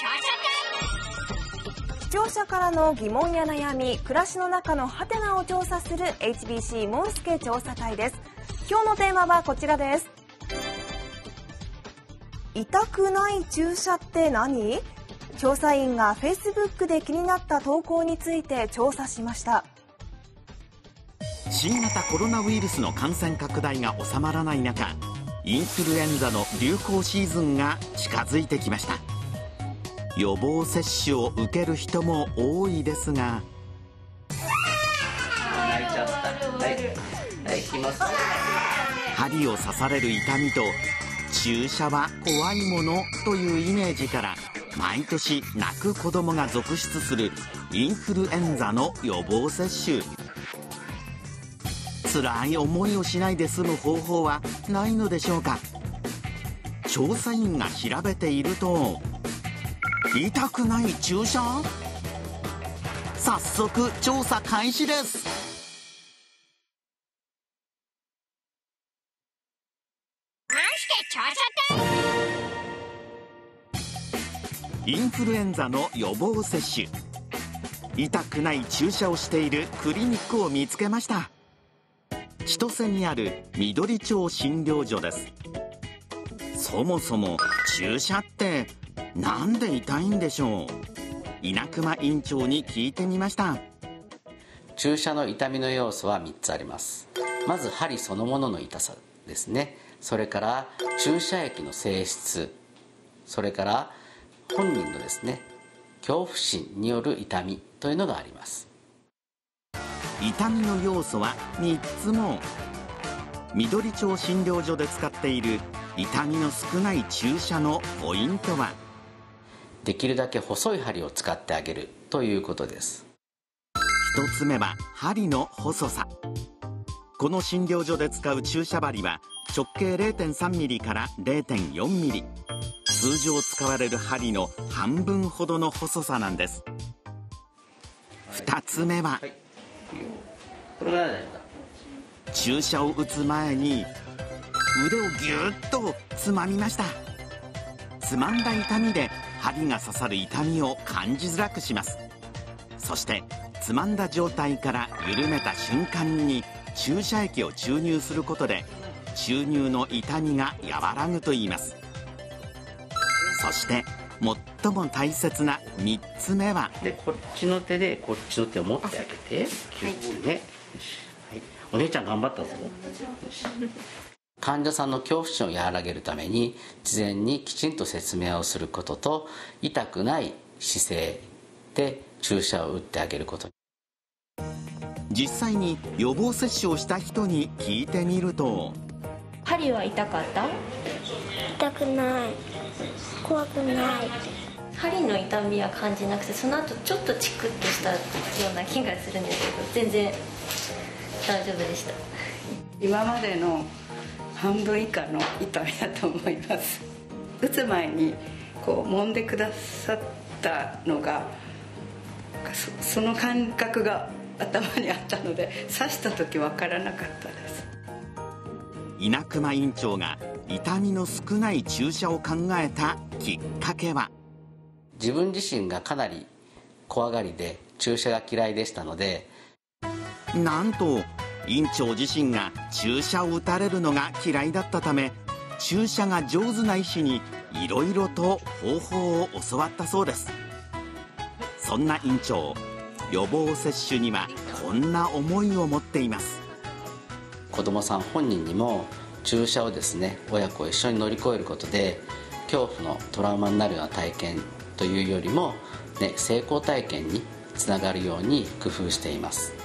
視聴者からの疑問や悩み、暮らしの中のハテナを調査する HBC モンスケ調査隊です。今日のテーマはこちらです。痛くない注射って何？調査員が Facebook で気になった投稿について調査しました。 新型コロナウイルスの感染拡大が収まらない中、インフルエンザの流行シーズンが近づいてきました。予防接種を受ける人も多いですが、 泣いちゃった。はい、行きます。 針を刺される痛みと注射は怖いものというイメージから毎年泣く子供が続出するインフルエンザの予防接種。辛い思いをしないで済む方法はないのでしょうか。調査員が調べていると、痛くない注射？早速調査開始です。インフルエンザの予防接種。痛くない注射をしているクリニックを見つけました。千歳にある緑町診療所です。そもそも注射ってなんで痛いんでしょう。稲熊院長に聞いてみました。 注射の痛みの要素は3つあります。まず針そのものの痛さですね。それから注射液の性質、それから本人のですね、恐怖心による痛みというのがあります。 痛みの要素は3つも。緑町診療所で使っている痛みの少ない注射のポイントは、 できるだけ細い針を使ってあげるということです。 1つ目は針の細さ。この診療所で使う注射針は直径 0.3 ミリから 0.4 ミリ。通常使われる針の半分ほどの細さなんです。2つ目は、注射を打つ前に腕をぎゅっとつまみました。つまんだ痛みで針が刺さる痛みを感じづらくします。そしてつまんだ状態から緩めた瞬間に注射液を注入することで注入の痛みが和らぐといいます。そして最も大切な3つ目は、 でこっちの手でこっちの手を持ってあげて、キュッてね、はい、お姉ちゃん頑張ったぞ。患者さんの恐怖心を和らげるために事前にきちんと説明をすることと、痛くない姿勢で注射を打ってあげること。 実際に予防接種をした人に聞いてみると、 針は痛かった？ 痛くない、怖くない。 針の痛みは感じなくて、その後ちょっとチクッとしたような気がするんですけど、全然大丈夫でした。 今までの半分以下の痛みだと思います。打つ前にこう揉んでくださったのが、その感覚が頭にあったので、刺した時分からなかったです。 稲熊院長が痛みの少ない注射を考えたきっかけは、 自分自身がかなり怖がりで注射が嫌いでしたので、 なんと院長自身が注射を打たれるのが嫌いだったため、注射が上手な医師にいろいろと方法を教わったそうです。そんな院長、予防接種にはこんな思いを持っています。 子どもさん本人にも注射をですね、親子一緒に乗り越えることで恐怖のトラウマになるような体験というよりも、成功体験につながるように工夫しています。